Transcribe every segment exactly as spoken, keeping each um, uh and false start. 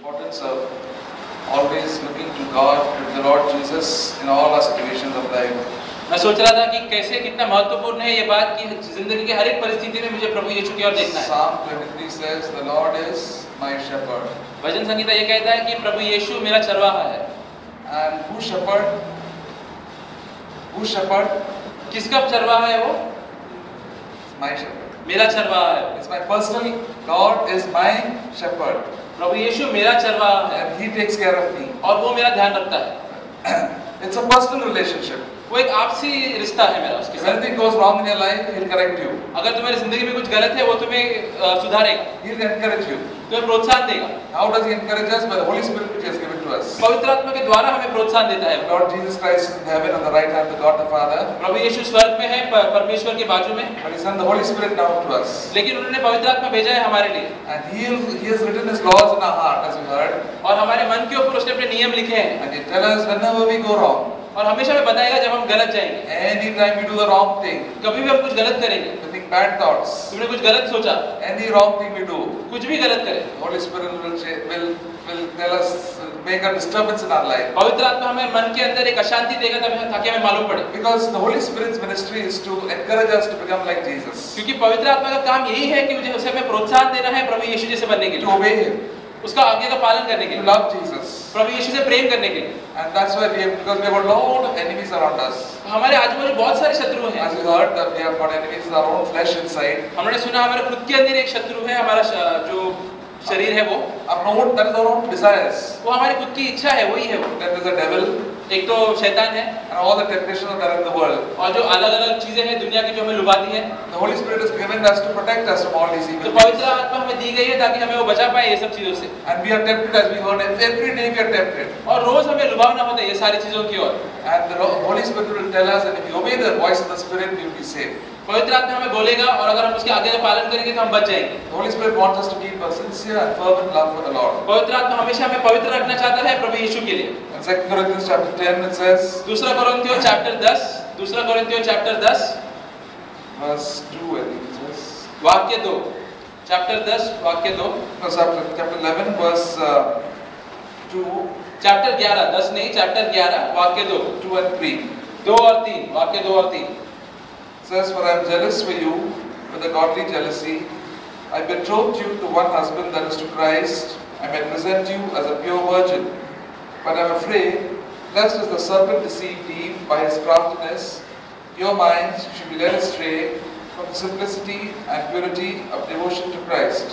importance of always looking to God, to the Lord Jesus in all our situations of life. मैं सोच रहा था कि कैसे कितना महत्वपूर्ण है ये बात कि जिंदगी के हर एक परिस्थिति में मुझे प्रभु यीशु की ओर देखना है। Psalm twenty-three says, "The Lord is my shepherd." भजन संगीता ये कहता है कि प्रभु यीशु मेरा चरवाहा है। And who shepherd? Who shepherd? किसका चरवाहा है वो? My shepherd. मेरा चरवाहा है। It's my personal. God is my shepherd. प्रभु यीशु मेरा चरवाहा है। And He takes care of me. और वो मेरा ध्यान रखता है। It's a personal relationship. वो एक आपसी रिश्ता है मेरा उसके If साथ। anything goes wrong in your life, He'll correct you. अगर तुम्हारी जिंदगी में कुछ गलत है वो तुम्हें अ, सुधारेगा, He'll encourage you. तुम्हें प्रोत्साहन देगा। How does He encourage us? By the Holy Spirit which He has given to us. पवित्र आत्मा के द्वारा हमें प्रोत्साहन देता है। Lord Jesus Christ is in heaven on the right hand of God the Father. प्रभु यीशु स्वर्ग में है, प- परमेश्वर के बाजू में, But He sent the Holy Spirit down to us. लेकिन उन्होंने पवित्र आत्मा भेजा है हमारे लिए। And He, he has written His laws in our heart, as we heard. और हमारे मन के ऊपर उसने अपने नियम लिखे हैं। And He tells us whenever we go wrong, और हमेशा हमें बताएगा जब हम गलत जाएंगे, anytime we do the wrong thing, कभी भी हम कुछ गलत करेंगे, we think bad thoughts, तुमने कुछ गलत सोचा, any wrong thing we do, कुछ भी गलत करे, the Holy Spirit will, cha- will, will tell us, make a disturbance in our life. पवित्र आत्मा हमें मन के अंदर एक अशांति देगा तब- ताकि हमें मालूम पड़े। Because the Holy Spirit's ministry is to encourage us to become like Jesus, क्योंकि पवित्र आत्मा का काम यही है कि मुझे उसे हमें प्रोत्साहन देना है प्रभु यीशु जैसे बनने के to लिए, obey Him, उसका आज्ञा का पालन करने के to लिए, love Jesus. प्रभु यीशु से प्रेम करने के लिए। And that's why we have, because we have a lot of enemies around us. हमारे आजू बाजू बहुत सारे शत्रु हैं। As we heard that we have got enemies in our own flesh inside. हमने सुना हमारे खुद के अंदर एक शत्रु है, हमारा श- जो शरीर है वो Our own, that is our own desires. वो हमारी खुद की इच्छा है, वही है वो। Then there's a devil एक तो शैतान है and all the temptations that are in the world. और जो अलग अलग चीजें हैं दुनिया की जो हमें लुभाती है। The Holy Spirit is given us to protect us from all these तो evil पवित्र things. आत्मा हमें दी गई है ताकि हमें वो बचा पाए ये सब चीजों से। And we are tempted, as we heard, every day we are tempted. और रोज हमें लुभावना होता है ये सारी चीजों की ओर। And the Holy Spirit will tell us, and if we obey the voice of the Spirit, we will be saved. पवित्र आत्मा हमें बोलेगा और अगर हम उसके आज्ञा का पालन करेंगे तो हम बच जाएंगे। The Holy Spirit wants us to keep a sincere and fervent love for the Lord. पवित्र आत्मा हमेशा हमें पवित्र रखना चाहता है प्रभु यीशु के लिए। In Second Corinthians chapter ten it says, दूसरा कोरिन्थियों चैप्टर दस, दूसरा कोरिन्थियों चैप्टर दस verse two, I think it says. वाक्य दो, चैप्टर दस वाक्य दो, No, chapter, chapter eleven, verse uh, two, chapter ग्यारह, दस नहीं चैप्टर ग्यारह वाक्य दो, two and three. दो और तीन, वाक्य दो और तीन। It says, "For I am jealous for you with a godly jealousy. I betrothed you to one husband, that is to Christ. I may present you as a pure virgin. But I am afraid, lest as the serpent deceived Eve by his craftiness, your minds should be led astray from the simplicity and purity of devotion to Christ."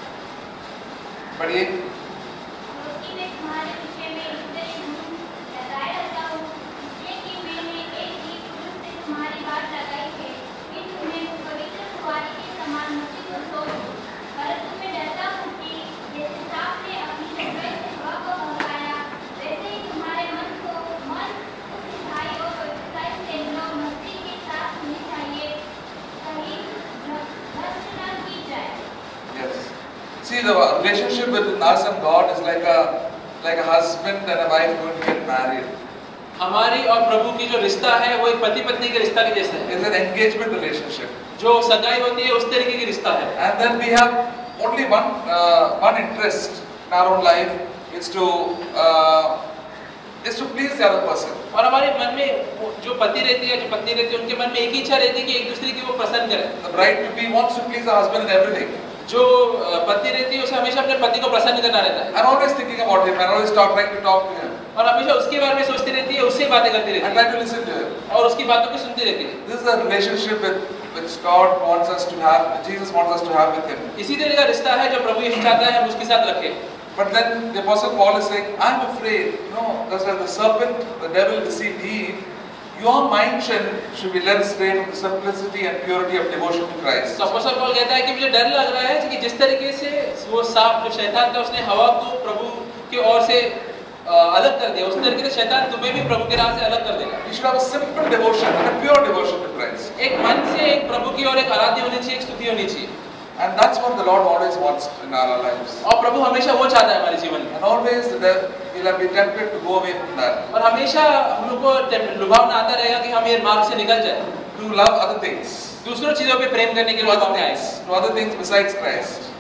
पढ़िए। क्योंकि मैं तुम्हारे विषय में इसलिए हूँ लगाए रहता हूँ, इसलिए कि मैंने एक ही पुरुष से तुम्हारी बात लगाई है कि तुम्हें पवित्र कुंवारी के समान मसीह को सौंप दूं। परंतु मैं डरता हूँ कि जैसे सांप ने अपनी चतुराई से हवा को भगाया, वैसे ही तुम्हारे मन को मन उस सिधाई और पवित्रता से जो मसीह के साथ होनी चाहिए, कहीं भ्रष्ट न की जाए। Yes. See, the relationship between us and God is like a like a husband and a wife going to get married. हमारी और प्रभु की जो रिश्ता है वो एक पति पत्नी के रिश्ता के जैसा है। It's an engagement relationship. जो सगाई होती है उस तरीके की रिश्ता है। And then we have only one uh, one interest in our own life is to uh, is to please the other person. और हमारे मन में वो जो पति रहती है जो पत्नी रहती है उनके मन में एक ही इच्छा रहती है कि एक दूसरे की वो प्रसन्न करें। The bride to be wants to please her husband in everything. जो अ, पत्नी रहती है उसे हमेशा अपने पति को प्रसन्न करना रहता है And always thinking about him and always talk, trying to talk to him और हमेशा उसके बारे में सोचती रहती है, उससे बातें करती रहती and है try to listen to him. और उसकी बातों को सुनती रहती है। This is a relationship with, which God wants us to have, which Jesus wants us to have with him. इसी तरह का रिश्ता है जो प्रभु यीशु चाहता है हम उसके साथ रखें। But then the Apostle Paul is saying, I'm afraid, no, just as the serpent, the devil deceived Eve, your mind should, should be led astray from the simplicity and purity of devotion to Christ. तो अपोस्तल पौल कहता है कि मुझे डर लग रहा है कि जिस तरीके से वो सांप जो शैतान था उसने हवा को प्रभु की ओर से अ, अलग कर दिया, उस तरीके से शैतान तुम्हें भी प्रभु के राह से अलग कर देगा। You should have a simple devotion and a pure devotion to Christ. एक मन से एक प्रभु की ओर एक आराध्य होनी चाहिए, एक स्तुति होनी चाहिए। And that's what the Lord always wants in our lives. और प्रभु हमेशा वो चाहता है हमारे जीवन में। And always the devil will be tempted to go away from that, और हमेशा हम लोग को लुभावना आता रहेगा कि हम ये मार्ग से निकल जाए, to love other things, दूसरों चीजों पे प्रेम करने के to लिए other लुभावना आए, things, to other things besides Christ.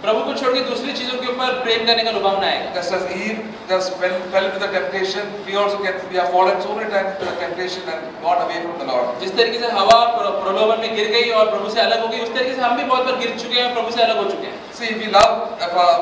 प्रभु को छोड़ के दूसरी चीजों के ऊपर प्रेम करने का लुभावना आएगा। Just as Eve just fell, fell into the temptation, we also can we have fallen so many times into the temptation and gone away from the Lord. जिस तरीके से हवा प्र- प्रलोभन में गिर गई और प्रभु से अलग हो गई, उस तरीके से हम भी बहुत बार गिर चुके हैं, प्रभु से अलग हो चुके हैं। See, if we love, if a,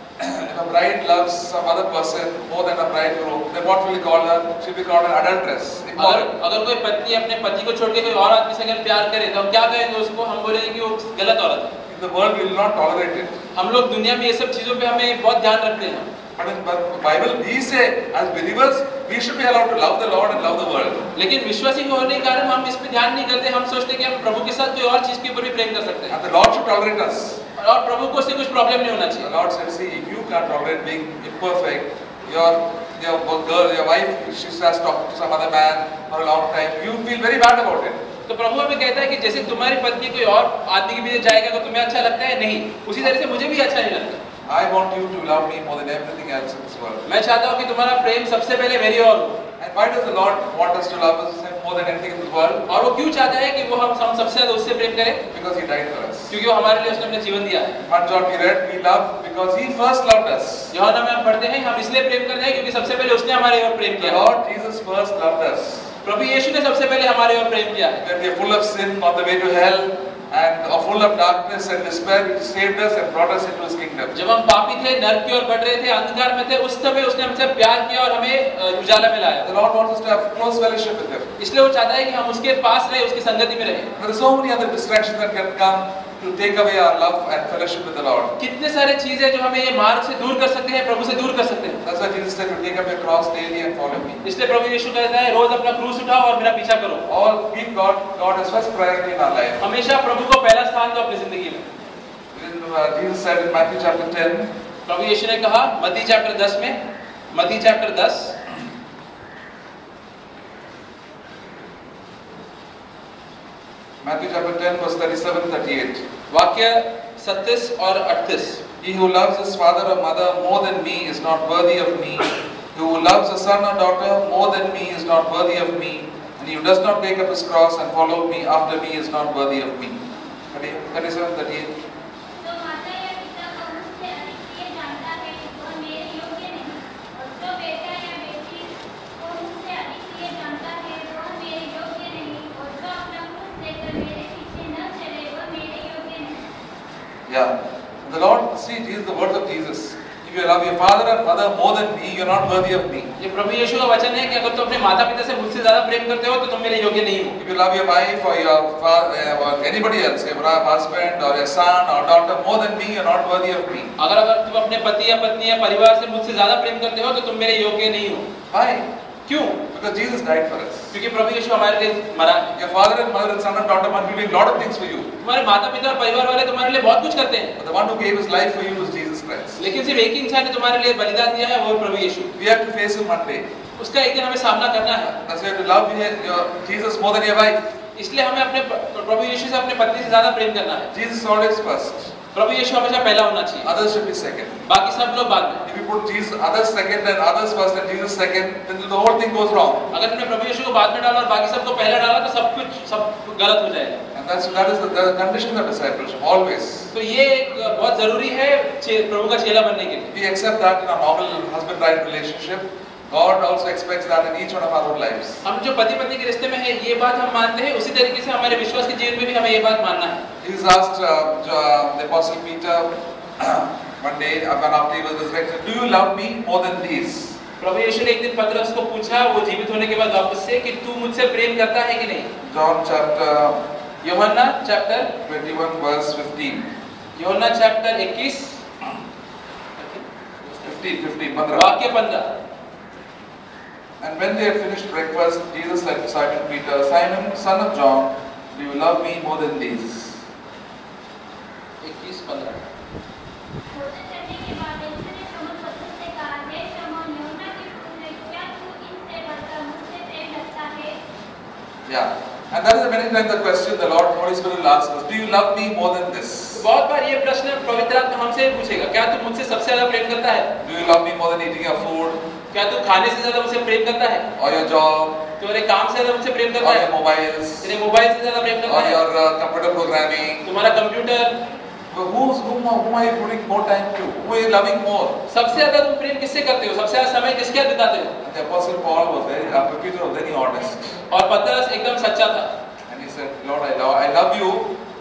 if a bride loves some other person more than a bridegroom, then what will we call her? She'll be called an adulteress. अगर अगर कोई पत्नी अपने पति को छोड़ के कोई और आदमी से अगर प्यार करे तो हम क्या कहेंगे उसको? हम बोलेंगे कि वो गलत औरत है। In the world, we will not tolerate it. हम लोग दुनिया में ये सब चीजों पे हमें बहुत ध्यान रखते हैं। But in the Bible, we say, as believers, we should be allowed to love the Lord and love the world. लेकिन विश्वासी होने के कारण हम इस पे ध्यान नहीं करते। हम सोचते हैं कि हम प्रभु के साथ कोई और चीज के ऊपर भी प्रेम कर सकते हैं And the Lord should tolerate us. और प्रभु को उससे कुछ प्रॉब्लम नहीं होना The चाहिए। Lord said, see, if you can't tolerate being imperfect, your your girl, your wife, she has talked to some other man for a long time, you feel very bad about it. तो प्रभु हमें कहता है कि जैसे तुम्हारी पत्नी कोई और आदमी के पीछे जाएगा तो तुम्हें अच्छा लगता है नहीं, उसी तरह से मुझे भी अच्छा नहीं लगता। I want you to love me more than everything else in this world. मैं चाहता हूँ कि तुम्हारा प्रेम सबसे पहले मेरी ओर हो। And why does the Lord want us to love us more than anything in this world? और वो क्यों चाहता है कि वो हम हम सबसे ज्यादा उससे प्रेम करें? Because He died for us. क्योंकि वो हमारे लिए उसने अपना जीवन दिया है। First John we read, we love because He first loved us. यूहन्ना में हम पढ़ते हैं हम इसलिए प्रेम करते हैं क्योंकि सबसे पहले उसने हमारे ओर प्रेम The किया। Lord Jesus first loved us. प्रभु यीशु ने सबसे पहले हमारे ओर प्रेम किया है। When we are full of sin, on the way to hell, and are full of darkness and despair, He saved us and brought us into His kingdom. जब हम पापी थे, नरक की ओर बढ़ रहे थे, अंधकार में थे, उस समय उसने हमसे प्यार किया और हमें उजाला में लाया। The Lord wants us to have close fellowship with Him. इसलिए वो चाहता है कि हम उसके पास रहे, उसकी संगति में रहे। There are so many other distractions that can come to take away our love and fellowship with the Lord. कितने सारे चीजें जो हमें ये मार्ग से दूर कर सकते हैं, प्रभु से दूर कर सकते हैं। That's why Jesus said, "You take up your cross daily and follow me." इसलिए प्रभु यीशु कहता है रोज अपना क्रूस उठाओ और मेरा पीछा करो। All keep God, God as first priority in our life. हमेशा प्रभु को पहला स्थान दो अपनी जिंदगी में। Uh, Jesus said in Matthew chapter ten, प्रभु यीशु ने कहा मत्ती चैप्टर दस में, मत्ती चैप्टर दस Matthew chapter ten, verse thirty-seven, thirty-eight. वाक्य सत्तीस और अड़तीस। He who loves his father or mother more than me is not worthy of me. He who loves a son or daughter more than me is not worthy of me. And he who does not take up his cross and follow me after me is not worthy of me. thirty-seven, thirty-eight. जो माता या पिता को मुझसे अधिक प्रिय जानता है वह मेरे योग्य नहीं, और जो बेटा या बेटी को मुझसे अधिक प्रिय जानता है वह मेरे योग्य नहीं, और जो अपना क्रूस लेकर मेरे पीछे न चले वह मेरे योग्य नहीं। Yeah. The Lord, see, Jesus, the words of Jesus. If you love your father and mother more than me, you are not worthy of me. ये प्रभु यीशु का वचन है कि अगर तुम अपने माता पिता से मुझसे ज्यादा प्रेम करते हो तो तुम मेरे योग्य नहीं हो। If you love your wife or your father or anybody else, your husband or your son or daughter more than me, you are not worthy of me. अगर अगर तुम अपने पति या पत्नी या परिवार से मुझसे ज्यादा प्रेम करते हो तो तुम मेरे योग्य नहीं हो। Why? क्यों? Because Jesus died for us. क्योंकि प्रभु यीशु हमारे लिए मरा है। Your father and mother and son and daughter might be doing a lot of things for you. तुम्हारे माता पिता और परिवार वाले तुम्हारे लिए बहुत कुछ करते हैं, But the one who gave his life for you was Jesus Christ. लेकिन सिर्फ एक ही इंसान ने तुम्हारे लिए बलिदान दिया है, वो प्रभु यीशु। We have to face him one day. उसका एक दिन हमें सामना करना है। That's why you have to love your, your Jesus more than your wife. इसलिए हमें अपने प्रभु यीशु से अपने पत्नी से ज्यादा प्रेम करना है। Jesus is always first. प्रभु यीशु हमेशा पहला होना चाहिए, Others should be second. बाकी सब लोग बाद में। If you put Jesus others second and others first and Jesus second, then the whole thing goes wrong. अगर तुमने प्रभु यीशु को बाद में डाला और बाकी सबको पहले डाला तो सब कुछ सब गलत हो जाएगा। And that's that is the, the condition of discipleship always. तो ये एक बहुत जरूरी है प्रभु का चेला बनने के लिए। We accept that in a normal husband-wife relationship. God also expects that in each one of our own lives. हम जो पति पत्नी के रिश्ते में है ये बात हम मानते हैं, उसी तरीके से हमारे विश्वास के जीवन में भी हमें ये बात मानना है। Jesus asked uh, uh, the Apostle Peter one day, when after he was resurrected, "Do you love me more than these?" प्रभु यीशु ने एक दिन पतरस को पूछा, वो जीवित होने के बाद वापस से, कि तू मुझसे प्रेम करता है कि नहीं? John chapter यूहन्ना चैप्टर twenty-one verse fifteen. यूहन्ना चैप्टर इक्कीस fifteen, fifteen, पंद्रह. वाक्य पंद्रह। And when they had finished breakfast, Jesus said to Simon Peter, "Simon, son of John, do you love me more than these?" इक्कीस पंद्रह। भोजन करने के बाद यीशु ने शमौन पतरस से कहा, हे शमौन, यूहन्ना के पुत्र, क्या तू इनसे बढ़कर मुझसे प्रेम रखता है? Yeah. And that is many times the question the Lord Holy Spirit will ask us, "Do you love me more than this?" बहुत बार ये प्रश्न पवित्र आत्मा हमसे पूछेगा, क्या तू मुझसे सबसे ज्यादा प्रेम करता है? Do you love me more than eating your food? क्या तू खाने से ज्यादा मुझसे प्रेम करता है? Or your job? तुम्हारे काम से ज्यादा मुझसे प्रेम करता Or है? your mobiles? तेरे मोबाइल से ज्यादा प्रेम करता Or है? your uh, computer programming? तुम्हारा computer? Who's, whom, whom are you putting more time to? Who are you loving more? सबसे ज्यादा तुम प्रेम किससे करते हो? सबसे ज्यादा समय किसके साथ बिताते हो? And the Apostle Paul was very, uh, Peter was very honest. और पतरस एकदम सच्चा था। And he said, Lord, I love, I love you,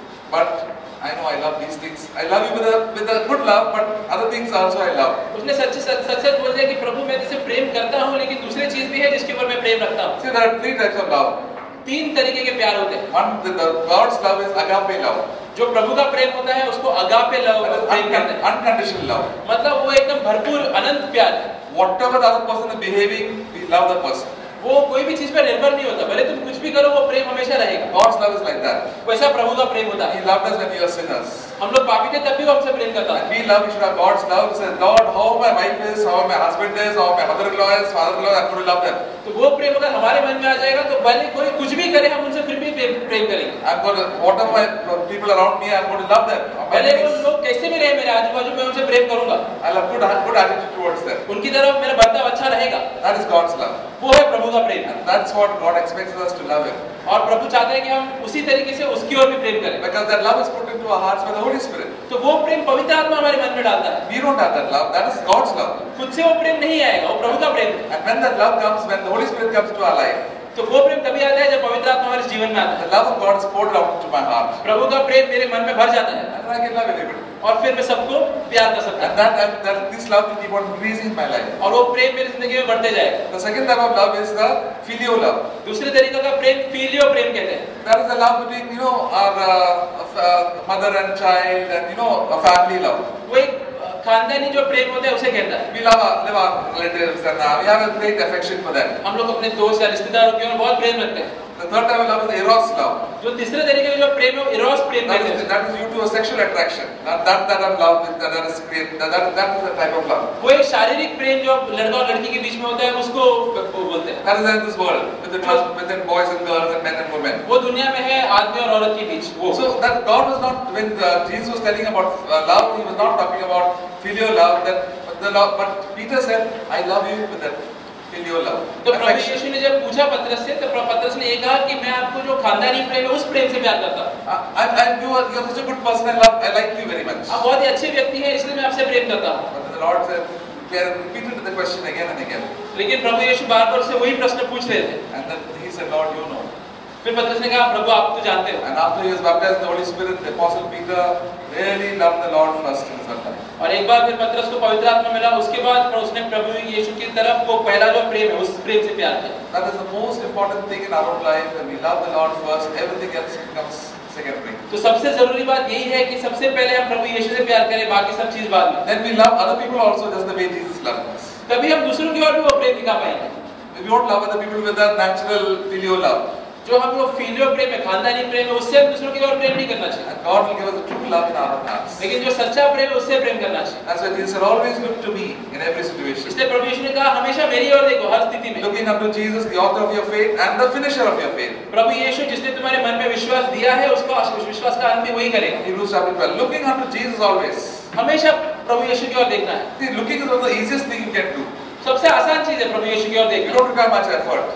but I know I love these things. I love you with a with a good love, but other things also I love. उसने सच सच सच सच बोल दिया कि प्रभु मैं तुझसे प्रेम करता हूँ, लेकिन दूसरी चीज भी है जिसके ऊपर मैं प्रेम रखता हूँ। See, there are three types of love. तीन तरीके के प्यार होते हैं। One, the, the God's love is agape love. जो प्रभु का प्रेम होता है उसको अगापे लव That is प्रेम कहते uncon- हैं। unconditional love. मतलब वो एकदम भरपूर अनंत प्यार है। Whatever the other person is behaving, we love the person. वो कोई भी चीज पर निर्भर नहीं होता, भले तुम कुछ भी करो वो प्रेम हमेशा रहेगा। God's love is like that. वैसा प्रभु का प्रेम होता He है। loved us when we were sinners. हम लोग पापी थे तब भी वो हमसे प्रेम करता And है। we love, we should have God's love. He says, Lord, how my wife is, how my husband is, how my mother-in-law is, father-in-law, I'm going to love them. तो वो प्रेम अगर हमारे मन में आ जाएगा तो भले कोई कुछ भी करे हम उनसे फिर भी प्रेम प्रेम करेंगे। I'm going to, whatever my people around me, I'm going to love them. My भले वो enemies, लोग कैसे भी रहे मेरे आजू बाजू में उनसे प्रेम करूंगा। I'll have good, good attitude towards them. उनकी तरफ मेरा बर्ताव अच्छा रहेगा। That is God's love. वो है प्रभु का प्रेम। And that's what God expects us to love Him. और प्रभु चाहते हैं कि हम उसी तरीके से उसकी ओर भी प्रेम करें। Because that love is put into our hearts by the Holy Spirit. तो वो प्रेम पवित्र आत्मा हमारे मन में डालता है। We don't have that love. That is God's love. खुद से वो प्रेम नहीं आएगा, वो प्रभु का प्रेम है। And when that love comes, when the Holy Spirit comes to our life, तो वो प्रेम तभी आता है जब पवित्र आत्मा हमारे जीवन में आता the है। love of God is poured out into my heart. प्रभु का प्रेम मेरे मन में भर जाता है And I can love everybody. और फिर मैं सबको प्यार कर सकता And हूँ। that, that, that this love will keep on increasing in my life. और वो प्रेम मेरी जिंदगी में बढ़ते जाएगा। The second type of love is the filial love. दूसरे तरीके का प्रेम फीलियो प्रेम कहते हैं। That is the love between, you know, our uh, of, uh, mother and child, and you know, a family love. वो एक खानदानी जो प्रेम होता है उसे कहता है। We love our, love our relatives, and uh, we have a great affection for them. हम लोग अपने दोस्त या रिश्तेदारों की ओर बहुत प्रेम रखते हैं। The third type of love is eros love. जो तीसरे तरीके का जो प्रेम है वो इरोस प्रेम That कहते is, हैं। that is due to a sexual attraction. That that that of love that, that is great. That, that that is the type of love. वो एक शारीरिक प्रेम जो लड़का और लड़की के बीच में होता है उसको वो बोलते हैं। That is in this world, within hus- within boys and girls and men and women. वो दुनिया में है आदमी और औरत के बीच वो। So that God was not, when uh, Jesus was telling about uh, love, He was not talking about filial love. That the love, but Peter said, "I love you with that filial love." तो प्रभु Affection. यीशु ने जब पूछा पतरस से तो पतरस ने ये कहा कि मैं आपको जो खानदानी प्रेम है उस प्रेम से प्यार करता हूँ। Uh, and, and you are you are such a good person. I love, I like you very much. आप बहुत ही अच्छे व्यक्ति हैं इसलिए मैं आपसे प्रेम करता हूँ। But the Lord said, we are repeated the question again and again. लेकिन प्रभु यीशु बार बार उससे वही प्रश्न पूछ रहे थे। And then He said, "Lord, you know." फिर पतरस ने कहा प्रभु आप तो जानते हो। And after he was baptized in the Holy Spirit, the Apostle Peter really loved the Lord first in his life. और एक बार फिर पतरस को पवित्र आत्मा मिला उसके बाद उसने प्रभु यीशु की तरफ वो पहला जो प्रेम है उस प्रेम से प्यार किया। That is the most important thing in our life. When we love the Lord first, everything else becomes secondary. तो सबसे जरूरी बात यही है कि सबसे पहले हम प्रभु यीशु से प्यार करें, बाकी सब चीज बाद में। Then we love other people also just the way Jesus loved us. तभी हम दूसरों की ओर भी वो प्रेम दिखा पाएंगे। We won't love other people with that natural filial love. जो हम लोग फीलियो प्रेम है, खानदानी प्रेम है, उससे हम दूसरों की ओर प्रेम नहीं करना चाहिए। And God will give us the true love in our hearts. लेकिन जो सच्चा प्रेम है उससे प्रेम करना चाहिए। That's why Jesus said, "Always look to me in every situation." इसलिए प्रभु यीशु ने कहा हमेशा मेरी ओर देखो हर स्थिति में। Looking unto Jesus, the author of your faith and the finisher of your faith. प्रभु यीशु जिसने तुम्हारे मन में विश्वास दिया है उसको उस विश्वास का अंत भी वही करेगा। Hebrews chapter twelve. Looking unto Jesus always. हमेशा प्रभु यीशु की ओर देखना है। See, looking is one of the easiest thing you can do. सबसे आसान चीज है प्रभु यीशु की ओर You देखना। don't require much effort.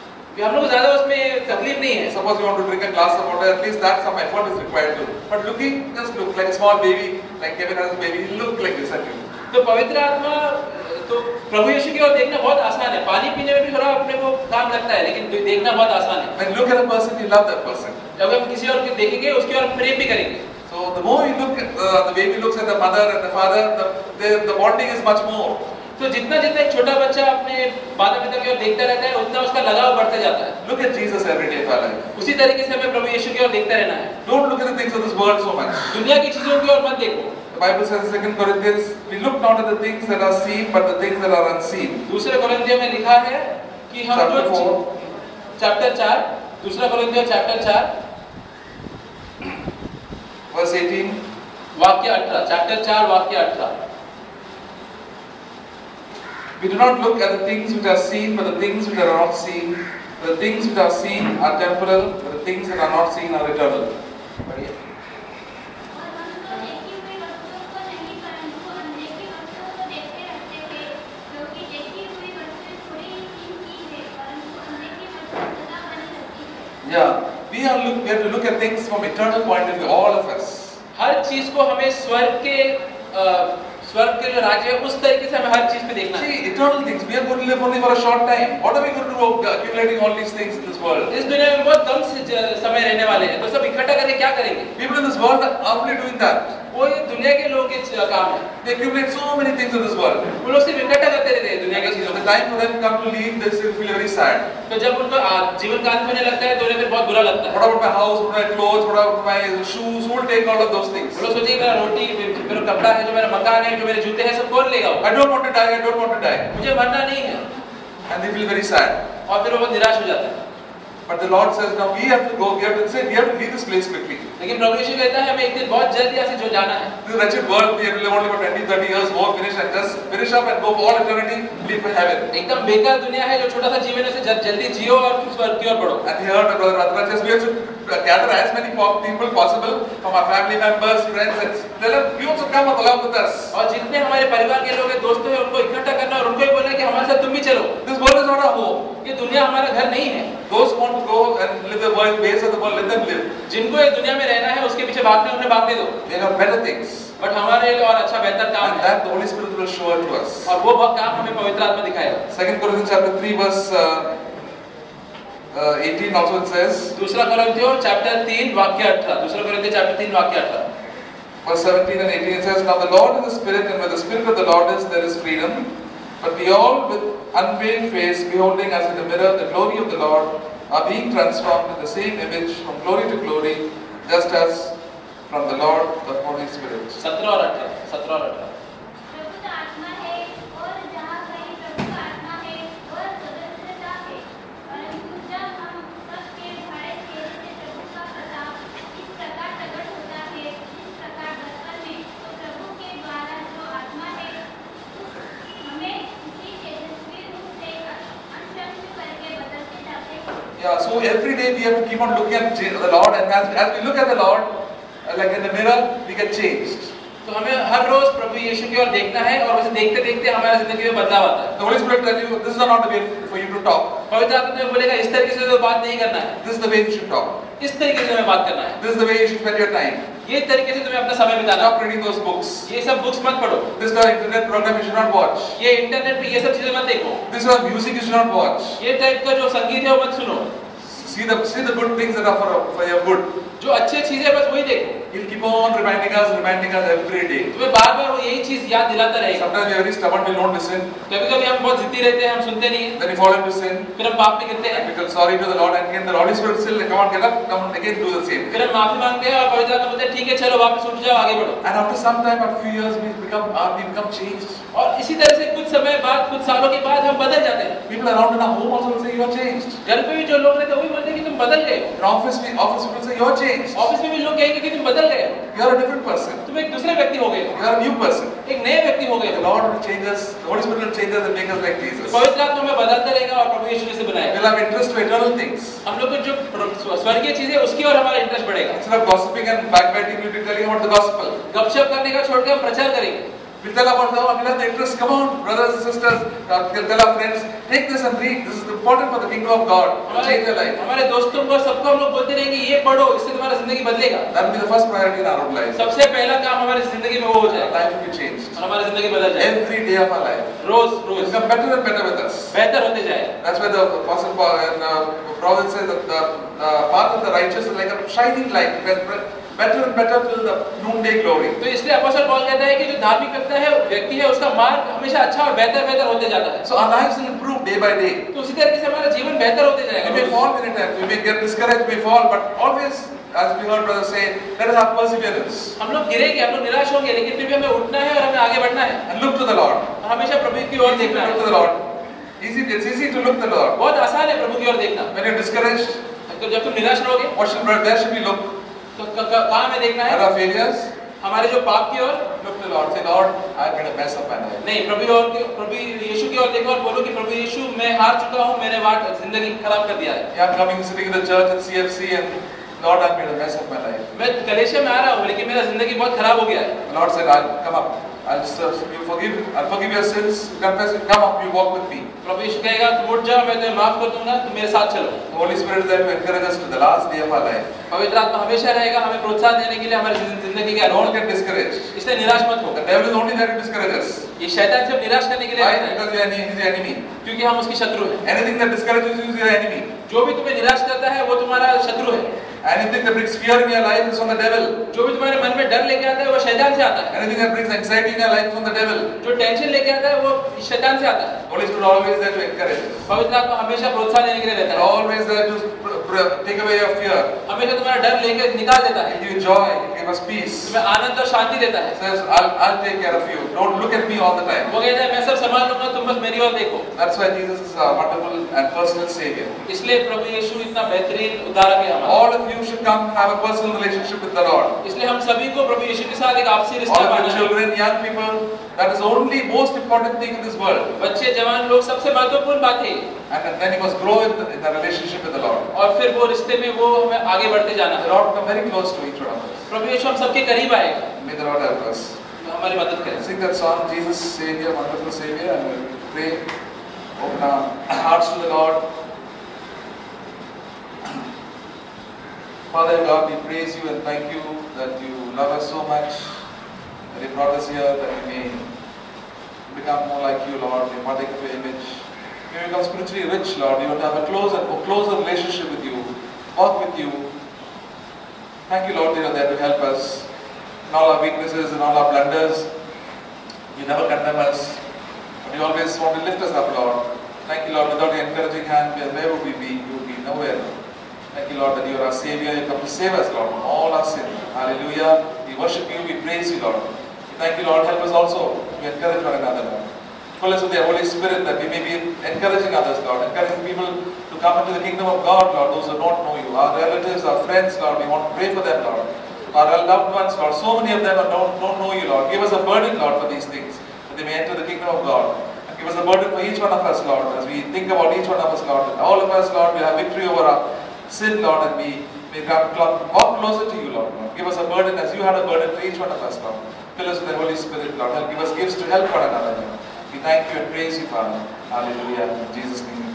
हम लोग ज्यादा उसमें तकलीफ नहीं है। Suppose you want to drink a glass of water, at least that some effort is required to. But looking, just look like a small baby, like Kevin has a baby, he look like this at you. तो पवित्र आत्मा तो प्रभु यीशु की ओर देखना बहुत आसान है। पानी पीने में भी थोड़ा अपने को काम लगता है, लेकिन देखना बहुत आसान है। When you look at a person, you love that person. जब हम किसी और को देखेंगे उसकी ओर प्रेम भी करेंगे। So the more you look, at, uh, the baby looks at the mother and the father, the, the, the bonding is much more. तो जितना जितना एक छोटा बच्चा अपने माता पिता की ओर देखता रहता है उतना उसका लगाव बढ़ता जाता है। Look at Jesus every day of our life. उसी तरीके से हमें प्रभु यीशु की ओर देखता रहना है। Don't look at the things of this world so much. दुनिया की चीजों की ओर मत देखो। The Bible says in Second Corinthians, we look not at the things that are seen, but the things that are unseen. दूसरे कोरिन्थियों में लिखा है कि हम Chapter जो four. चैप्टर चार दूसरा कोरिन्थियों चैप्टर चार Verse eighteen. वाक्य अठारह चैप्टर चार वाक्य अठारह। We do not look at the things which are seen, but the things which are not seen. For the things which are seen are temporal, but the things that are not seen are eternal. बढ़िया। और हम तो देखी हुई वस्तुओं को नहीं परंतु अनदेखी वस्तुओं को देखते रहते हैं, क्योंकि देखी हुई वस्तुएं थोड़ी ही दिन की है, परंतु अनदेखी वस्तु सदा बनी रहती है। Yeah, we are look. We have to look at things from eternal point of view. All of us. हर चीज को हमें स्वर्ग के अ, स्वर्ग के जो राज्य है उस तरीके से हमें हर चीज पे देखना है। See, eternal things. We are going to live only for a short time. What are we going to do accumulating all these things in this world? इस दुनिया में बहुत कम से ज- समय रहने वाले हैं, तो सब इकट्ठा करके क्या करेंगे? People in this world are only doing that. वो ये दुनिया के लोगों के च- काम है। They accumulate so many things in this world. वो लोग सिर्फ इकट्ठा करते रहते हैं दुनिया की When चीजों the को। time for them come to leave, they still feel very sad. तो जब उनको आ- जीवन का अंत होने लगता है तो उन्हें फिर बहुत बुरा लगता है। What about my house? What about my clothes? What about my shoes? Who will take all of those things? वो लोग सोचिए मेरा रोटी, फिर- मेरा कपड़ा है, जो मेरा मकान है, जो मेरे जूते हैं, सब कौन लेगा? वो? I don't want to die. I don't want to die. मुझे मरना नहीं है, And they feel very sad. और फिर वो बहुत निराश हो जाता है। But the Lord says, now we have to go. We have to say, we have to leave this place quickly. लेकिन प्रभु यीशु कहता है हमें एक दिन बहुत जल्दी यहाँ से जो जाना है। This wretched world, we have to live only for twenty, thirty years more, finish and just finish up and go for all eternity, live for heaven. एकदम बेकार दुनिया है, जो छोटा सा जीवन है उसे जल- जल्दी जियो और फिर स्वर्ग की ओर बढ़ो। And here, the brother Ratna says, we have to gather as many po- people possible from our family members, friends, and tell them, you also come along with us. और जितने हमारे परिवार के लोग हैं, दोस्तों हैं, उनको इकट्ठा करना और उनको ही बोलना है कि हमारे साथ तुम भी चलो। This world is not our home. ये दुनिया हमारा घर नहीं है। Those who want to go and live the world, ways of the world, let them live. जिनको ये दुनिया में रहना है उसके पीछे भागना है, उन्हें भागने दो। They have better things. But हमारे लिए और अच्छा बेहतर काम And है, that the Holy Spirit will show it to us. और वो बहुत काम हमें पवित्र आत्मा दिखाएगा। Second Corinthians chapter three verse uh, uh, eighteen also it says, दूसरा कोरिन्थियों चैप्टर तीन वाक्य अठारह, दूसरा कोरिन्थियों चैप्टर तीन वाक्य अठारह। verse seventeen and eighteen, it says, now the Lord is the Spirit, and where the Spirit of the Lord is, there is freedom. But we all, with unveiled face, beholding as in a mirror the glory of the Lord, are being transformed in the same image from glory to glory, just as from the Lord the Holy Spirit. सत्रह और अठारह, सत्रह और अठारह। प्रभु का आत्मा है और जहाँ कहीं प्रभु का आत्मा है वह स्वतंत्रता है। परंतु जब हम सबके भाड़े चेहरे से प्रभु का प्रताप इस प्रकार प्रकट होता है, इस प्रकार बचपन में, तो प्रभु के द्वारा जो आत्मा है उस हमें उसी तेजस्वी रूप से अंश अंश करके बदलते जाते हैं। Yeah, so every day we have to keep on looking at Je- the Lord, and as, as we look at the Lord, uh, like in the mirror, we get changed. तो हमें हर रोज प्रभु यीशु की ओर देखना है और उसे देखते देखते हमारी जिंदगी में बदलाव आता है। The Holy Spirit tells you, this is not the way for you to talk. पवित्र आत्मा तुम्हें बोलेगा इस तरीके से तो बात नहीं करना है, This is the way you should talk. इस तरीके से हमें बात करना है, This is the way you should spend your time. ये तरीके से तुम्हें अपना समय बिताना है। Stop reading those books. ये सब बुक्स मत पढ़ो, This is the internet program you should not watch. ये इंटरनेट पे ये सब चीजें मत देखो, This is the music you should not watch. ये टाइप का जो संगीत है वो मत सुनो। See the see the good things that are for, for your good. जो अच्छी चीजें है बस वही देखो। He'll keep on reminding us, reminding us every day. तुम्हें बार बार वो यही चीज याद दिलाता रहेगा। Sometimes we are very stubborn, we don't listen. कभी कभी हम बहुत जिद्दी रहते हैं, हम सुनते नहीं हैं, Then we fall into sin. फिर हम पाप में गिरते हैं, We tell sorry to the Lord, and again the Holy Spirit still come on, get up, come on again, do the same. फिर हम माफी मांगते हैं और पवित्र आत्मा बोलते हैं ठीक है चलो वापस उठ जाओ, आगे बढ़ो। And after some time, after few years, we become uh, we become changed. और इसी तरह से कुछ समय बाद, कुछ सालों के बाद हम बदल जाते हैं। People around in our home also will say you are changed. घर पे भी जो लोग रहते हैं वही बोलते हैं कि तुम बदल गए हो। In office, we, office people say you are changed. Office में भी लोग कहेंगे कि तुम बदल गए हो, You are a different person. तुम एक दूसरे व्यक्ति हो गए हो, You are a new person. एक नए व्यक्ति हो गए The हो। Lord will change us. The Holy Spirit will change us and make us like Jesus. पवित्र आत्मा हमें बदलता रहेगा और प्रभु यीशु जैसे बनाएगा। We'll have interest to eternal things. हम लोग को जो प्र- स्वर्गीय चीजें उसकी ओर हमारा इंटरेस्ट बढ़ेगा। Instead of gossiping and backbiting, we'll be telling about the gospel. गपशप करने का छोड़कर हम प्रचार करेंगे। We'll tell about the, we'll have the interest. Come on, brothers and sisters. Uh, we'll tell our friends, take this and read. This is important for the kingdom of God. It will हमारे change your life. हमारे दोस्तों को सबको हम लोग बोलते रहेंगे ये पढ़ो, इससे तुम्हारा जिंदगी बदलेगा। That will be the first priority in our own life. सबसे पहला काम हमारी जिंदगी में वो हो Our जाएगा life will be changed. और हमारी जिंदगी बदल जाएगी। Every day of our life. Rose It will rose become better and better with us. बेहतर होते जाए। That's why the Apostle Paul and uh, Prophet says that the, the path of the righteous is like a shining light, better and better till the noonday glory. तो इसलिए अपोस्तल पौल कहता है कि जो धार्मिक व्यक्ति है व्यक्ति है उसका मार्ग हमेशा अच्छा और बेहतर बेहतर होते जाता है। So our lives will improve day by day. तो उसी तरीके से हमारा जीवन बेहतर होते We may जाएगा। fall many times, we may get discouraged, we may fall, but always, as we heard brother say, let us have perseverance हम लोग गिरेंगे, हम लोग निराश होंगे, लेकिन फिर भी हमें उठना है और हमें आगे बढ़ना है and look to the Lord. और हमेशा प्रभु की ओर Easy to देखना look to है। the Lord. Easy, it's easy to look to the Lord. बहुत आसान है प्रभु की ओर देखना। When you're discouraged, तो जब तुम निराश रहोगे what should where should we look? तो क- क- कहाँ हमें देखना At है? our failures? हमारे जो पाप की ओर Look to the Lord. Say, Lord, I've made a mess of my life. नहीं, प्रभु और प्रभु यीशु की ओर देखो और बोलो कि प्रभु यीशु मैं हार चुका हूँ, मैंने वाट जिंदगी खराब कर दिया है। Yeah, I'm coming, sitting in the church at C F C and Lord, I made a mess of my life. मैं कलेशे में आ रहा हूँ लेकिन मेरा जिंदगी बहुत खराब हो गया है। The Lord said, I'll come up. I'll serve you, forgive, I'll forgive your sins. Confess it. Come up. You walk with me. प्रभु यीशु कहेगा तुम उठ जाओ, मैं तुम्हें माफ कर दूंगा, तुम मेरे साथ चलो। The Holy Spirit is there to encourage us to the last day of our life. पवित्र आत्मा हमेशा रहेगा हमें प्रोत्साहन देने के लिए हमारी जिंदगी के Don't get discouraged. इसलिए निराश मत हो। The devil is only there to discourage us. ये शैतान सिर्फ निराश करने के लिए Why? आता है Because we are he is the enemy. क्योंकि हम उसकी शत्रु हैं। Anything that discourages you is your enemy. जो भी तुम्हें निराश करता है वो तुम्हारा शत्रु है। Anything that brings fear in your life is from the devil. जो भी तुम्हारे मन में डर लेके आता है वो शैतान से आता है। Anything that brings anxiety in your life is from the devil. जो टेंशन लेके आता है वो शैतान से आता है। Holy Spirit always there to encourage us. पवित्र आत्मा हमेशा प्रोत्साहन देने के लिए रहता है। Always there to pr- pr- take away your fear. हमेशा तुम्हारा डर लेके निकाल देता है। Give you joy. Give us peace. तुम्हें आनंद और शांति देता है। Says, I'll, I'll take care of you. Don't look at me all the time. वो कहता है मैं सब संभाल लूंगा, तुम बस मेरी ओर देखो। That's why Jesus is a wonderful and personal Savior. इसलिए प्रभु यीशु इतना बेहतरीन उद्धारक है हमारा। All of you should come and have a personal relationship with the Lord. इसलिए हम सभी को प्रभु यीशु के साथ एक आपसी रिश्ता All of पाना your है। children, young people, that is the only most important thing in this world. बच्चे जवान लोग सबसे महत्वपूर्ण बात है। And then you must grow in the, in the relationship with the Lord. और फिर वो रिश्ते में वो हमें आगे बढ़ते जाना The है। Lord come very close to each one of us. प्रभु यीशु हम सबके करीब आएगा। May the Lord help us. हमारी मदद करें। Sing that song, Jesus Savior, wonderful Savior, and we'll pray. Open our hearts to the Lord. Father God, we praise you and thank you that you love us so much, that you brought us here, that we may become more like you, Lord. We partake of your image. May we become spiritually rich, Lord. We want to have a closer, a closer relationship with you, walk with you. Thank you, Lord, that you are there to help us in all our weaknesses and all our blunders. You never condemn us, but you always want to lift us up, Lord. Thank you, Lord. Without your encouraging hand, where would we be? We would be nowhere. Thank you, Lord, that you are our Savior. You come to save us, Lord, from all our sin. Hallelujah. We worship you. We praise you, Lord. Thank you, Lord. Help us also to encourage one another, Lord. Fill us with your Holy Spirit that we may be encouraging others, Lord. Encouraging people to come into the kingdom of God, Lord. Those who don't know you. Our relatives, our friends, Lord. We want to pray for them, Lord. Our loved ones, Lord. So many of them don't, don't know you, Lord. Give us a burden, Lord, for these things, that they may enter the kingdom of God. And give us a burden for each one of us, Lord, as we think about each one of us, Lord. And all of us, Lord, we have victory over our sin, Lord, and we may come walk closer to you, Lord. Give us a burden as you had a burden for each one of us, Lord. Fill us with the Holy Spirit, Lord. Help give us gifts to help one another, Lord. We thank you and praise you, Father. Hallelujah. In Jesus' name.